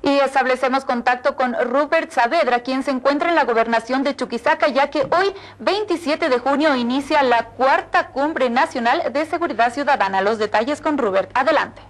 Y establecemos contacto con Rupert Saavedra, quien se encuentra en la gobernación de Chuquisaca, ya que hoy, 27 de junio, inicia la cuarta Cumbre Nacional de Seguridad Ciudadana. Los detalles con Rupert. Adelante.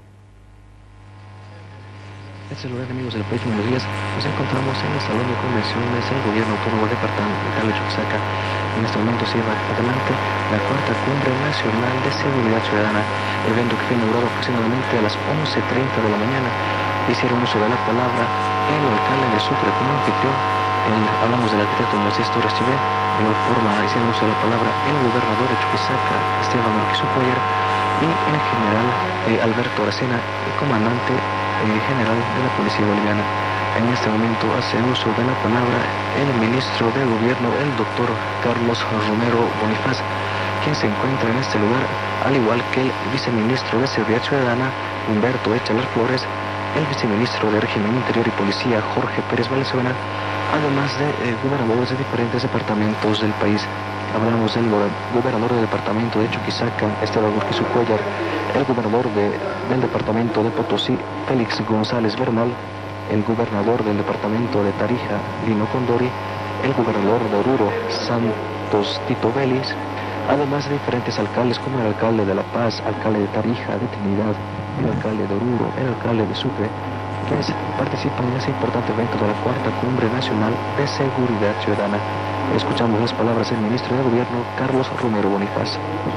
Este es el lugar, amigos del país. Buenos días. Nos encontramos en el Salón de Convenciones del Gobierno Autónomo Departamental de Chuquisaca. En este momento se lleva adelante la cuarta Cumbre Nacional de Seguridad Ciudadana, evento que fue inaugurado aproximadamente a las 11:30 de la mañana. Hicieron uso de la palabra el alcalde de Sucre como anfitrión. Hablamos del arquitecto Moisés Torres Chivé. De igual forma hicieron uso de la palabra el gobernador de Chuquisaca, Esteban Urquizu Cuéllar, y en general Alberto Aracena, el comandante general de la Policía Boliviana. En este momento hace uso de la palabra el ministro de Gobierno, el doctor Carlos Romero Bonifaz, quien se encuentra en este lugar, al igual que el viceministro de Seguridad Ciudadana, Humberto Echalar Flores, el viceministro de Régimen Interior y Policía, Jorge Pérez Valenzuela, además de gobernadores de diferentes departamentos del país. Hablamos del gobernador del departamento de Chuquisaca, Esteban Urquizu Cuéllar, el gobernador del departamento de Potosí, Félix González Bernal, el gobernador del departamento de Tarija, Lino Condori, el gobernador de Oruro, Santos Tito Vélez, además de diferentes alcaldes como el alcalde de La Paz, alcalde de Tarija, de Trinidad, el alcalde de Oruro, el alcalde de Sucre, quienes participan en ese importante evento de la cuarta Cumbre Nacional de Seguridad Ciudadana. Escuchamos las palabras del ministro de Gobierno, Carlos Romero Bonifaz.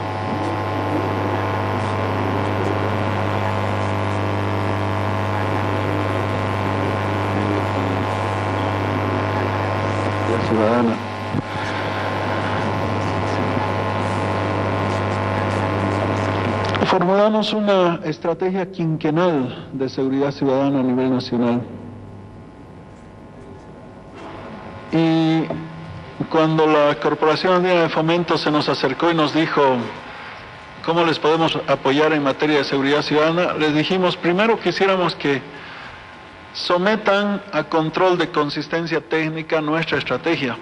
La ciudadana. Formulamos una estrategia quinquenal de seguridad ciudadana a nivel nacional. Y cuando la Corporación Andina de Fomento se nos acercó y nos dijo cómo les podemos apoyar en materia de seguridad ciudadana, les dijimos primero quisiéramos que sometan a control de consistencia técnica nuestra estrategia,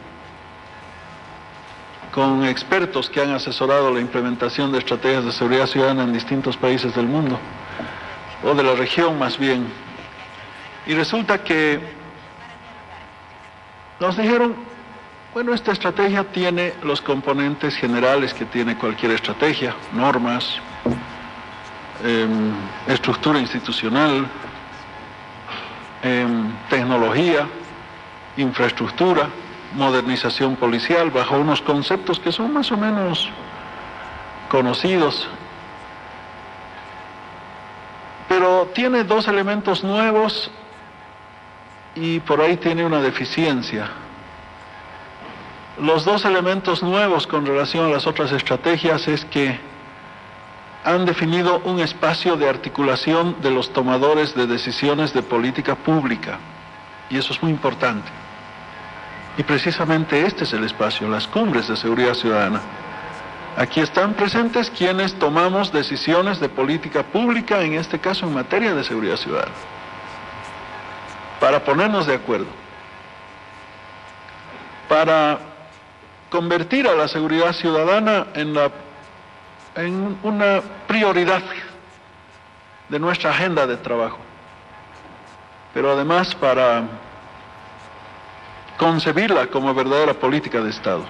con expertos que han asesorado la implementación de estrategias de seguridad ciudadana en distintos países del mundo, o de la región más bien. Y resulta que nos dijeron, bueno, esta estrategia tiene los componentes generales que tiene cualquier estrategia: normas, estructura institucional, tecnología, infraestructura, modernización policial, bajo unos conceptos que son más o menos conocidos. Pero tiene dos elementos nuevos y por ahí tiene una deficiencia. Los dos elementos nuevos con relación a las otras estrategias es que han definido un espacio de articulación de los tomadores de decisiones de política pública, y eso es muy importante. Y precisamente este es el espacio, las cumbres de seguridad ciudadana. Aquí están presentes quienes tomamos decisiones de política pública, en este caso en materia de seguridad ciudadana, para ponernos de acuerdo, para convertir a la seguridad ciudadana en una prioridad de nuestra agenda de trabajo, pero además para concebirla como verdadera política de Estado.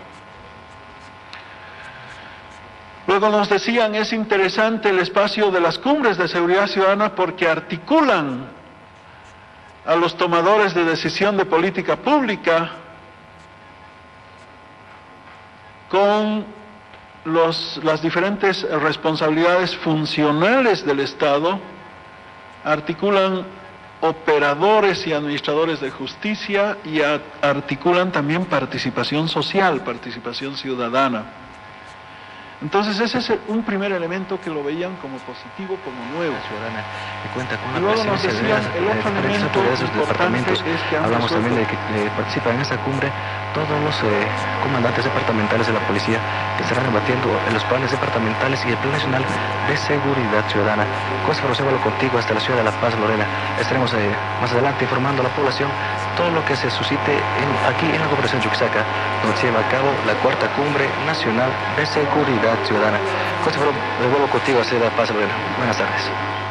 Luego nos decían, es interesante el espacio de las cumbres de seguridad ciudadana porque articulan a los tomadores de decisión de política pública con las diferentes responsabilidades funcionales del Estado, articulan operadores y administradores de justicia y articulan también participación social, participación ciudadana. Entonces ese es un primer elemento que lo veían como positivo, como nuevo. Ciudadana que cuenta con Y una luego nos presencia decían, el otro diferentes elemento autoridades de los importante departamentos. es que han Hablamos también de resuelto que participan en esta cumbre todos los comandantes departamentales de la policía que estarán debatiendo en los planes departamentales y el Plan Nacional de Seguridad Ciudadana. José Rosevalo contigo hasta la ciudad de La Paz, Lorena. Estaremos más adelante informando a la población todo lo que se suscite aquí en la gobernación de Chuquisaca, donde se lleva a cabo la cuarta Cumbre Nacional de Seguridad Ciudadana. José Rosevalo contigo hasta La Paz, Lorena. Buenas tardes.